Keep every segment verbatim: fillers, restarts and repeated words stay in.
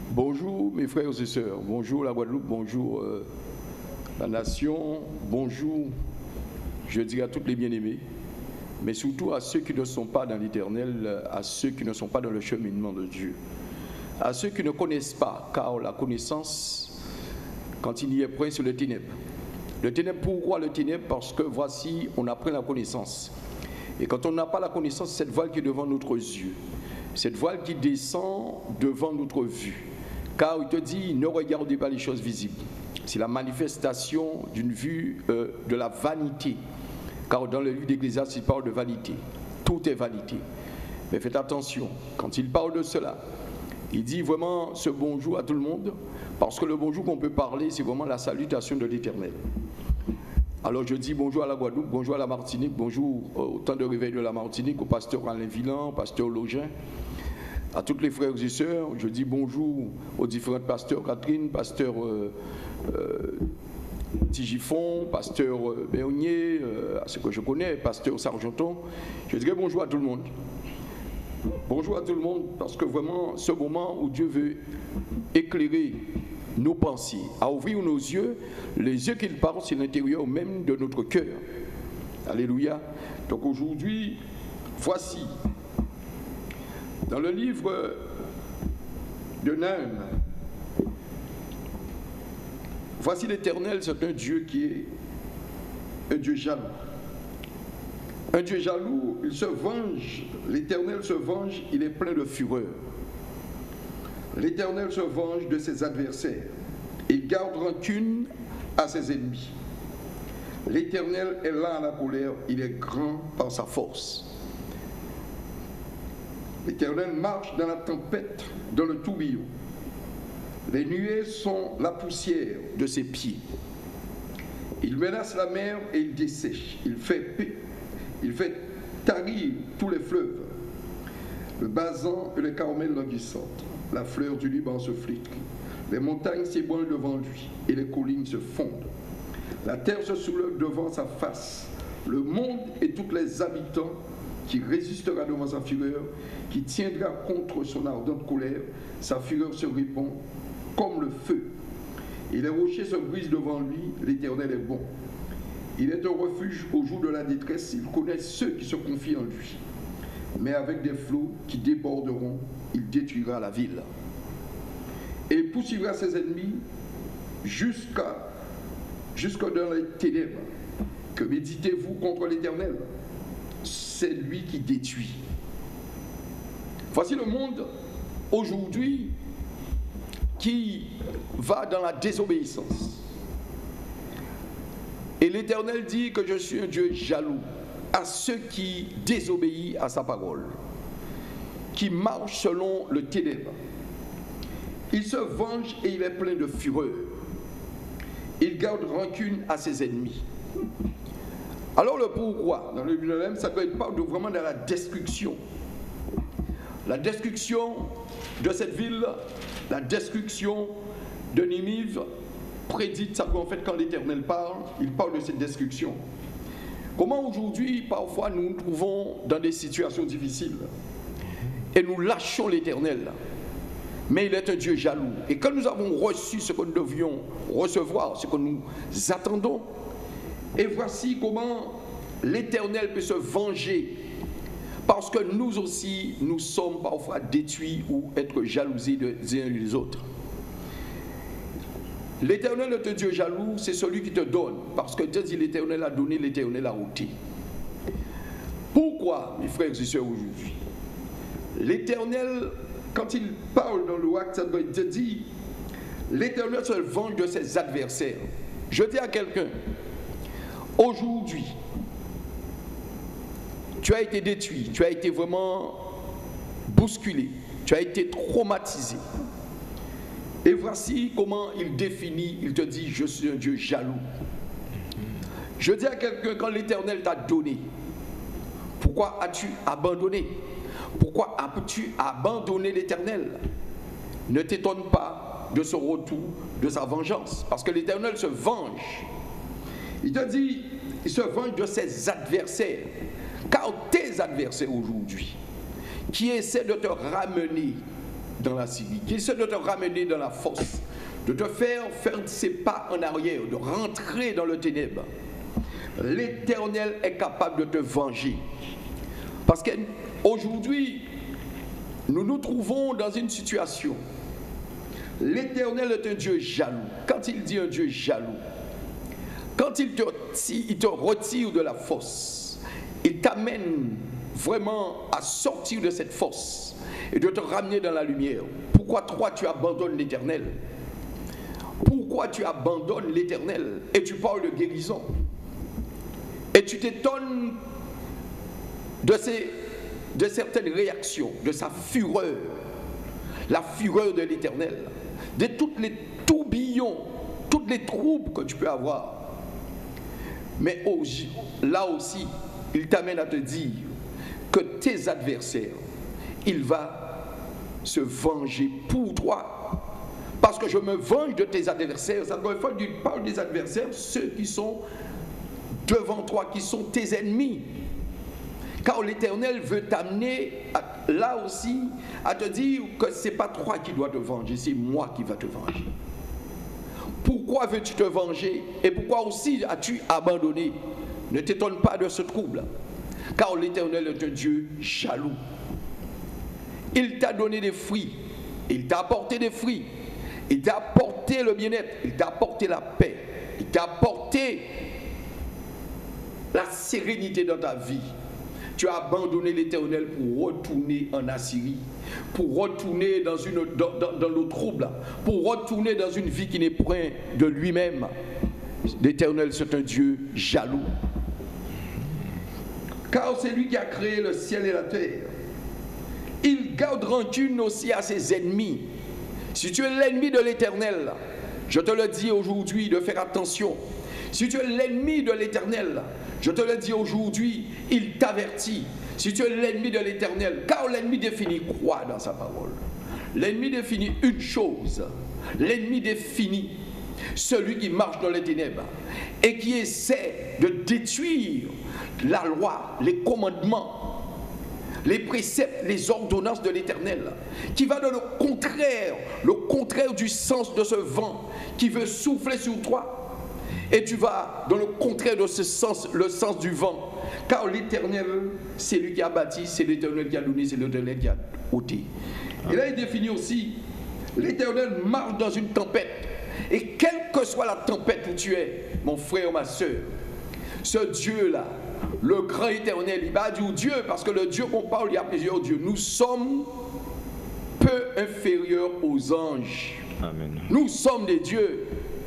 Bonjour mes frères et sœurs, bonjour la Guadeloupe, bonjour euh, la nation, bonjour, je dirais à tous les bien-aimés, mais surtout à ceux qui ne sont pas dans l'Éternel, à ceux qui ne sont pas dans le cheminement de Dieu, à ceux qui ne connaissent pas, car la connaissance, quand il y est point, c'est le ténèbre. Le ténèbre, pourquoi le ténèbre? Parce que voici, on apprend la connaissance. Et quand on n'a pas la connaissance, c'est cette voile qui est devant notre yeux, cette voile qui descend devant notre vue. Car il te dit, ne regardez pas les choses visibles. C'est la manifestation d'une vue euh, de la vanité. Car dans le livre d'Ecclésiaste, il parle de vanité. Tout est vanité. Mais faites attention, quand il parle de cela, il dit vraiment ce bonjour à tout le monde, parce que le bonjour qu'on peut parler, c'est vraiment la salutation de l'Éternel. Alors je dis bonjour à la Guadeloupe, bonjour à la Martinique, bonjour au temps de réveil de la Martinique, au pasteur Alain Villan, au pasteur Login, à tous les frères et sœurs. Je dis bonjour aux différents pasteurs, Catherine, pasteur euh, euh, Tigifon, pasteur euh, Bernier, euh, à ceux que je connais, pasteur Sargenton. Je dirais bonjour à tout le monde. Bonjour à tout le monde, parce que vraiment, ce moment où Dieu veut éclairer nos pensées, à ouvrir nos yeux, les yeux qu'il parle, c'est l'intérieur même de notre cœur. Alléluia. Donc aujourd'hui, voici, dans le livre de Nahum, voici l'Éternel, c'est un Dieu qui est un Dieu jaloux. Un Dieu jaloux, il se venge, l'Éternel se venge, il est plein de fureur. L'Éternel se venge de ses adversaires, il garde rancune à ses ennemis. L'Éternel est lent à la colère, il est grand par sa force. L'Éternel marche dans la tempête, dans le tourbillon. Les nuées sont la poussière de ses pieds. Il menace la mer et il dessèche. Il fait, il fait tarir tous les fleuves. Le Basan et le Carmel languissantes. La fleur du Liban se flétrit. Les montagnes s'ébranlent devant lui et les collines se fondent. La terre se soulève devant sa face. Le monde et tous les habitants qui résistera devant sa fureur, qui tiendra contre son ardente colère, sa fureur se répand comme le feu. Et les rochers se brisent devant lui, l'Éternel est bon. Il est un refuge au jour de la détresse, il connaît ceux qui se confient en lui. Mais avec des flots qui déborderont, il détruira la ville. Et il poursuivra ses ennemis jusqu'à jusqu'à dans les ténèbres. Que méditez-vous contre l'Éternel? C'est lui qui détruit. Voici le monde aujourd'hui qui va dans la désobéissance. Et l'Éternel dit que je suis un Dieu jaloux à ceux qui désobéissent à sa parole, qui marchent selon le ténèbre. Il se venge et il est plein de fureur. Il garde rancune à ses ennemis. Alors le pourquoi, dans le Bible, ça peut être pas de vraiment de la destruction. La destruction de cette ville, la destruction de Ninive, prédite ça qu'en fait quand l'Éternel parle, il parle de cette destruction. Comment aujourd'hui, parfois, nous nous trouvons dans des situations difficiles et nous lâchons l'Éternel. Mais il est un Dieu jaloux. Et quand nous avons reçu ce que nous devions recevoir, ce que nous attendons, et voici comment l'Éternel peut se venger. Parce que nous aussi, nous sommes parfois détruits ou être jalousés des uns et des autres. L'Éternel est un Dieu jaloux, c'est celui qui te donne. Parce que Dieu dit l'Éternel a donné, l'Éternel a ôté. Pourquoi, mes frères et sœurs, aujourd'hui? L'Éternel, quand il parle dans le Waqt, ça doit être dit, l'Éternel se venge de ses adversaires. Je dis à quelqu'un, aujourd'hui, tu as été détruit, tu as été vraiment bousculé, tu as été traumatisé. Et voici comment il définit, il te dit, je suis un Dieu jaloux. Je dis à quelqu'un, quand l'Éternel t'a donné, pourquoi as-tu abandonné? Pourquoi as-tu abandonné l'Éternel? Ne t'étonne pas de ce retour, de sa vengeance, parce que l'Éternel se venge. Il te dit, il se venge de ses adversaires. Car tes adversaires aujourd'hui, qui essaient de te ramener dans la Syrie, qu'il essaie de te ramener dans la fosse, de te faire faire ses pas en arrière, de rentrer dans le ténèbre, l'Éternel est capable de te venger. Parce qu'aujourd'hui, nous nous trouvons dans une situation. L'Éternel est un Dieu jaloux. Quand il dit un Dieu jaloux, quand il te, il te retire de la fosse, il t'amène vraiment à sortir de cette fosse et de te ramener dans la lumière. Pourquoi toi tu abandonnes l'Éternel? Pourquoi tu abandonnes l'Éternel et tu parles de guérison? Et tu t'étonnes de, ces, de certaines réactions, de sa fureur, la fureur de l'Éternel, de tous les tourbillons, toutes les troubles que tu peux avoir. Mais là aussi, il t'amène à te dire que tes adversaires, il va se venger pour toi. Parce que je me venge de tes adversaires. Ça doit faire du parle des adversaires, ceux qui sont devant toi, qui sont tes ennemis. Car l'Éternel veut t'amener là aussi à te dire que ce n'est pas toi qui dois te venger, c'est moi qui va te venger. Pourquoi veux-tu te venger? Et pourquoi aussi as-tu abandonné? Ne t'étonne pas de ce trouble. Car l'Éternel est un Dieu jaloux. Il t'a donné des fruits. Il t'a apporté des fruits. Il t'a apporté le bien-être. Il t'a apporté la paix. Il t'a apporté la sérénité dans ta vie. Tu as abandonné l'Éternel pour retourner en Assyrie, pour retourner dans, une, dans, dans, dans le trouble, pour retourner dans une vie qui n'est point de lui-même. L'Éternel, c'est un Dieu jaloux. Car c'est lui qui a créé le ciel et la terre. Il garde rancune aussi à ses ennemis. Si tu es l'ennemi de l'Éternel, je te le dis aujourd'hui de faire attention. Si tu es l'ennemi de l'Éternel, je te le dis aujourd'hui, il t'avertit. Si tu es l'ennemi de l'Éternel, car l'ennemi définit quoi dans sa parole? L'ennemi définit une chose. L'ennemi définit celui qui marche dans les ténèbres et qui essaie de détruire la loi, les commandements, les préceptes, les ordonnances de l'Éternel, qui va dans le contraire, le contraire du sens de ce vent qui veut souffler sur toi. Et tu vas dans le contraire de ce sens, le sens du vent. Car l'Éternel, c'est lui qui a bâti, c'est l'Éternel qui a donné, c'est l'Éternel qui a ôté. Et là, il définit aussi, l'Éternel marche dans une tempête. Et quelle que soit la tempête où tu es, mon frère ou ma soeur, ce Dieu-là, le grand Éternel, il va dire Dieu, parce que le Dieu qu'on parle, il y a plusieurs dieux. Nous sommes peu inférieurs aux anges. Amen. Nous sommes des dieux.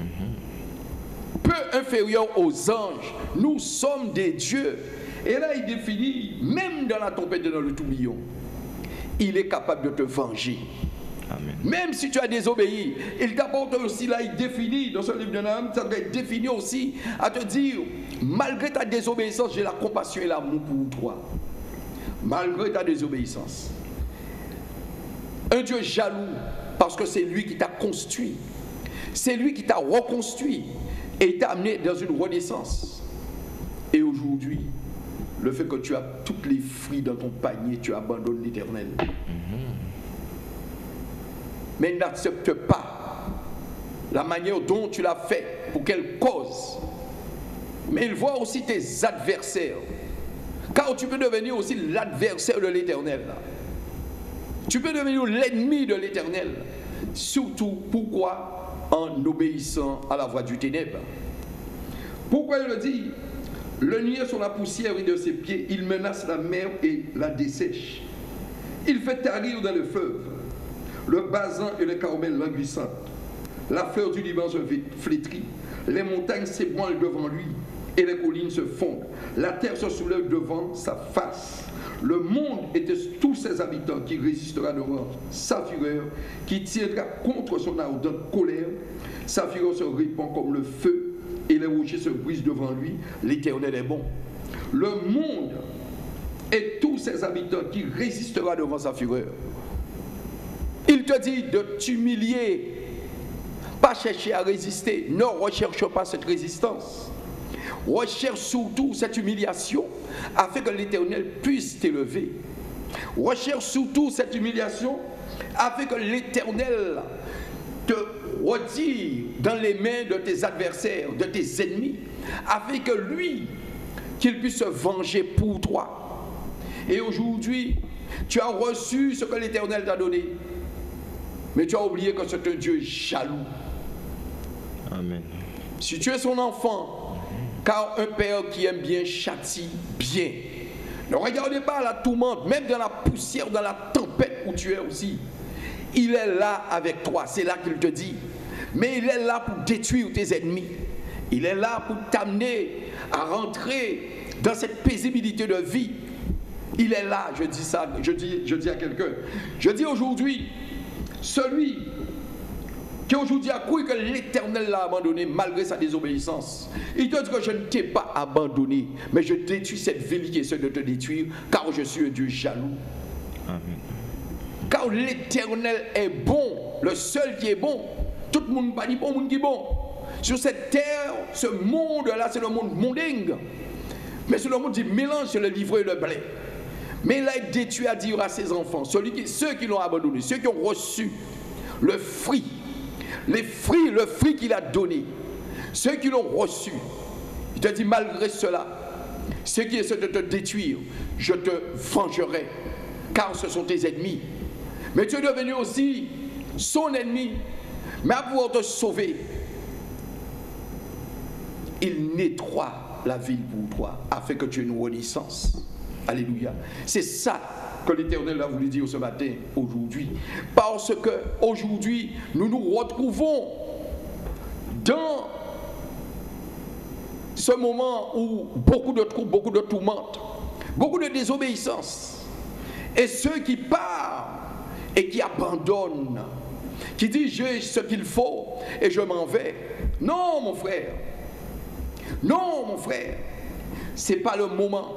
Peu inférieurs aux anges, nous sommes des dieux. Et là, il définit, même dans la tempête et dans le tourbillon, il est capable de te venger. Amen. Même si tu as désobéi, il t'apporte aussi, là, il définit, dans ce livre de Nahum, ça doit être défini aussi, à te dire, malgré ta désobéissance, j'ai la compassion et l'amour pour toi. Malgré ta désobéissance. Un Dieu jaloux, parce que c'est lui qui t'a construit. C'est lui qui t'a reconstruit. Et il t'a amené dans une renaissance. Et aujourd'hui, le fait que tu as toutes les fruits dans ton panier, tu abandonnes l'Éternel. Mm-hmm. Mais n'accepte pas la manière dont tu l'as fait, pour quelle cause. Mais il voit aussi tes adversaires. Car tu peux devenir aussi l'adversaire de l'Éternel. Tu peux devenir l'ennemi de l'Éternel. Surtout, pourquoi? En obéissant à la voix du ténèbre. Pourquoi il le dit? Le nier sur la poussière de ses pieds, il menace la mer et la dessèche. Il fait tarir dans le fleuve le basan et le Carmel languissant. La fleur du Liban se flétrit, les montagnes s'ébranlent devant lui et les collines se fondent. La terre se soulève devant sa face. Le monde et tous ses habitants qui résistera devant sa fureur, qui tiendra contre son ardente colère. Sa fureur se répand comme le feu et les rochers se brisent devant lui. L'Éternel est bon. Le monde et tous ses habitants qui résistera devant sa fureur. Il te dit de t'humilier, pas chercher à résister. Ne recherche pas cette résistance. Recherche surtout cette humiliation afin que l'Éternel puisse t'élever. Recherche surtout cette humiliation afin que l'Éternel te retire dans les mains de tes adversaires, de tes ennemis, afin que lui, qu'il puisse se venger pour toi. Et aujourd'hui, tu as reçu ce que l'Éternel t'a donné, mais tu as oublié que c'est un Dieu jaloux. Amen. Si tu es son enfant, car un père qui aime bien châtie bien. Ne regardez pas la tourmente, même dans la poussière, dans la tempête où tu es aussi. Il est là avec toi, c'est là qu'il te dit. Mais il est là pour détruire tes ennemis. Il est là pour t'amener à rentrer dans cette paisibilité de vie. Il est là, je dis ça, je dis, je dis à quelqu'un. Je dis aujourd'hui, celui qui aujourd'hui a cru que l'Éternel l'a abandonné malgré sa désobéissance. Il te dit que je ne t'ai pas abandonné, mais je détruis cette ville qui essaie de te détruire, car je suis un Dieu jaloux. Amen. Car l'Éternel est bon, le seul qui est bon. Tout le monde pas dit bon, monde qui est bon. Sur cette terre, ce monde-là, c'est le monde mondingue. Mais c'est le monde du mélange, c'est le livret et le blé. Mais il a été détruit à dire à ses enfants, celui qui, ceux qui l'ont abandonné, ceux qui ont reçu le fruit, les fruits, le fruit qu'il a donné, ceux qui l'ont reçu, il te dit malgré cela, ceux qui essaient de te détruire, je te vengerai, car ce sont tes ennemis. Mais tu es devenu aussi son ennemi, mais à pouvoir te sauver, il nettoie la ville pour toi, afin que tu aies une renaissance. Alléluia. C'est ça que l'Éternel a voulu dire ce matin, aujourd'hui. Parce que aujourd'hui, nous nous retrouvons dans ce moment où beaucoup de troubles, beaucoup de tourmentes, beaucoup de désobéissance. Et ceux qui partent et qui abandonnent, qui disent j'ai ce qu'il faut et je m'en vais. Non, mon frère. Non, mon frère. Ce n'est pas le moment.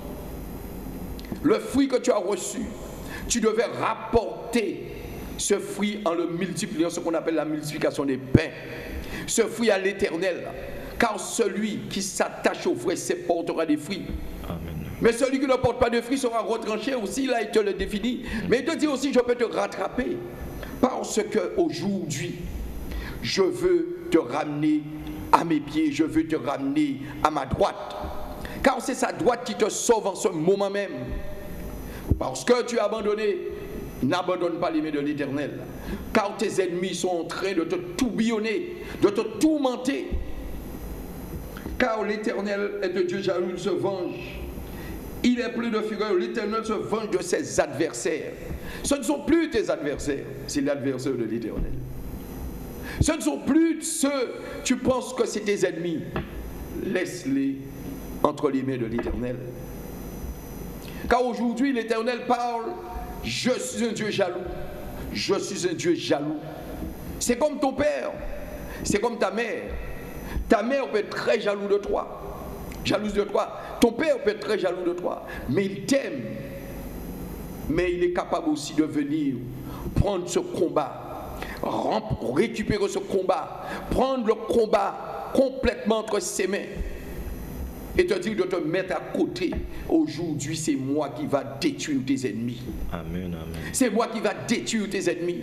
Le fruit que tu as reçu, tu devais rapporter ce fruit en le multipliant, ce qu'on appelle la multiplication des pains. Ce fruit à l'Éternel, car celui qui s'attache au vrai portera des fruits. Amen. Mais celui qui ne porte pas de fruits sera retranché aussi, là il te le définit. Mais il te dit aussi, je peux te rattraper, parce qu'aujourd'hui, je veux te ramener à mes pieds, je veux te ramener à ma droite. Car c'est sa droite qui te sauve en ce moment même. Parce que tu as abandonné, n'abandonne pas les mains de l'Éternel. Car tes ennemis sont en train de te tourbillonner, de te tourmenter. Car l'Éternel est un Dieu jaloux, il se venge. Il est plein de fureur, l'Éternel se venge de ses adversaires. Ce ne sont plus tes adversaires, c'est l'adversaire de l'Éternel. Ce ne sont plus ceux, tu penses que c'est tes ennemis. Laisse-les entre les mains de l'Éternel. Car aujourd'hui, l'Éternel parle, je suis un Dieu jaloux. Je suis un Dieu jaloux. C'est comme ton père, c'est comme ta mère. Ta mère peut être très jaloux de toi, jalouse de toi. Ton père peut être très jaloux de toi, mais il t'aime. Mais il est capable aussi de venir prendre ce combat, récupérer ce combat, prendre le combat complètement entre ses mains. Et te dire de te mettre à côté. Aujourd'hui, c'est moi qui va détruire tes ennemis. Amen, amen. C'est moi qui va détruire tes ennemis.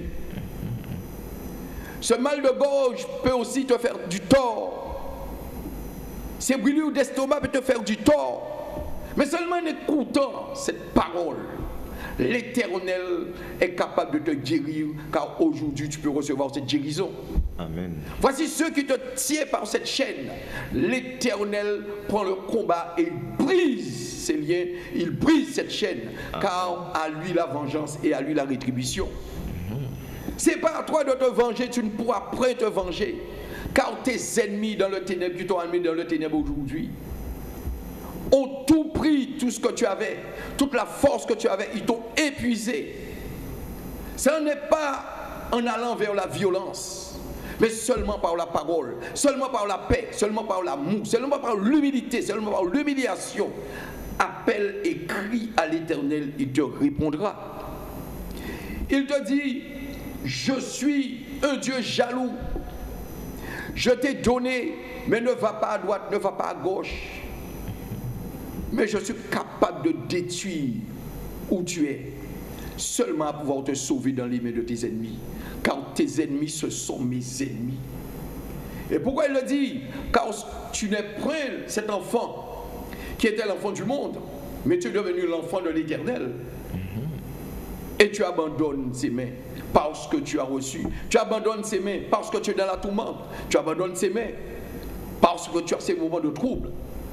Ce mal de gorge peut aussi te faire du tort. Ces brûlures d'estomac peuvent te faire du tort. Mais seulement en écoutant cette parole, l'Éternel est capable de te guérir, car aujourd'hui tu peux recevoir cette guérison. Amen. Voici ceux qui te tiennent par cette chaîne. L'Éternel prend le combat et il brise ces liens, il brise cette chaîne. Amen. Car à lui la vengeance et à lui la rétribution. Mm-hmm. C'est pas à toi de te venger, tu ne pourras point te venger. Car tes ennemis dans le ténèbre, qui t'ont amené dans le ténèbre aujourd'hui, ont tout pris, tout ce que tu avais, toute la force que tu avais, ils t'ont épuisé. Ce n'est pas en allant vers la violence, mais seulement par la parole, seulement par la paix, seulement par l'amour, seulement par l'humilité, seulement par l'humiliation. Appelle et crie à l'Éternel, il te répondra. Il te dit, je suis un Dieu jaloux. Je t'ai donné, mais ne va pas à droite, ne va pas à gauche. Mais je suis capable de détruire où tu es. seulement à pouvoir te sauver dans les mains de tes ennemis. Car tes ennemis, ce sont mes ennemis. Et pourquoi il le dit? Car tu n'es point cet enfant qui était l'enfant du monde, mais tu es devenu l'enfant de l'Éternel. Et tu abandonnes ses mains parce que tu as reçu. Tu abandonnes ses mains parce que tu es dans la tourmente. Tu abandonnes ses mains parce que tu as ces moments de trouble.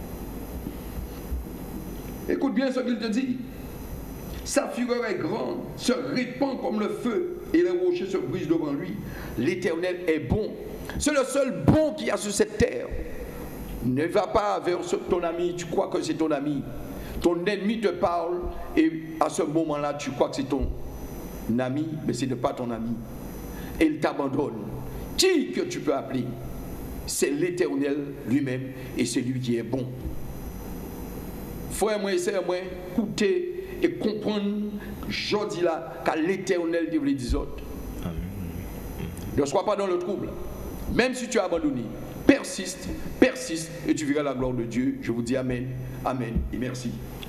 Écoute bien ce qu'il te dit. Sa fureur est grande, se répand comme le feu, et les rochers se brisent devant lui. L'Éternel est bon. C'est le seul bon qu'il y a sur cette terre. Ne va pas vers ton ami, tu crois que c'est ton ami. Ton ennemi te parle, et à ce moment-là, tu crois que c'est ton ami, mais ce n'est pas ton ami. Et il t'abandonne. Qui que tu peux appeler? C'est l'Éternel lui-même, et c'est lui qui est bon. Frère, moi, essaye, moi, écouter et comprendre, je dis là, qu'à l'Éternel devrait dire autres. Ne sois pas dans le trouble. Même si tu as abandonné, persiste, persiste, et tu verras la gloire de Dieu. Je vous dis Amen, Amen et merci.